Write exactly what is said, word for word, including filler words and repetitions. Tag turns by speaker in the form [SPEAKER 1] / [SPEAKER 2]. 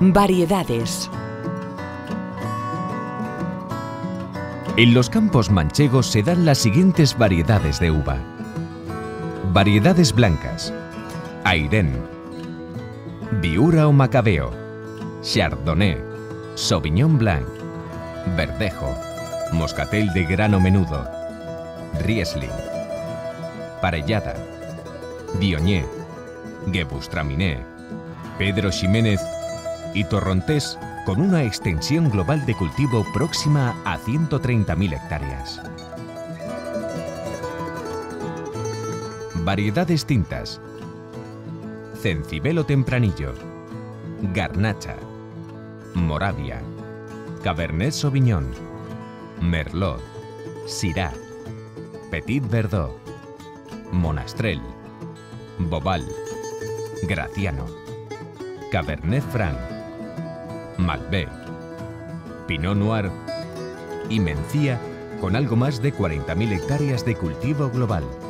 [SPEAKER 1] Variedades.
[SPEAKER 2] En los campos manchegos se dan las siguientes variedades de uva. Variedades blancas: Airén, Viura o Macabeo, Chardonnay, Sauvignon Blanc, Verdejo, Moscatel de grano menudo, Riesling, Parellada, Viognier, Gewürztraminer, Pedro Ximénez y Torrontés, con una extensión global de cultivo próxima a ciento treinta mil hectáreas. Variedades tintas: Cencibelo Tempranillo, Garnacha, Moravia, Cabernet Sauvignon, Merlot, Syrah, Petit Verdot, Monastrell, Bobal, Graciano, Cabernet Franc, Malbec, Pinot Noir y Mencía, con algo más de cuarenta mil hectáreas de cultivo global.